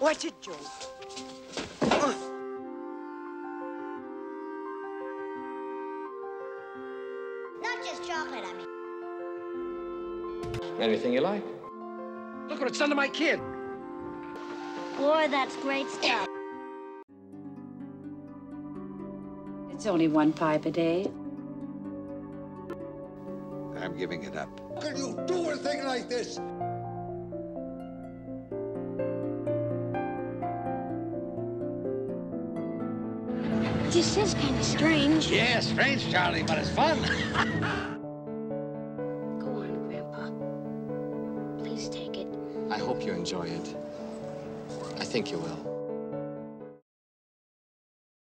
Watch it, Joe. Not just chocolate, I mean. Anything you like. Look what it's done to my kid. Boy, that's great stuff. It's only 1 pipe a day. I'm giving it up. How can you do a thing like this? This is kind of strange. Yeah, strange, Charlie, but it's fun. Go on, Grandpa. Please take it. I hope you enjoy it. I think you will.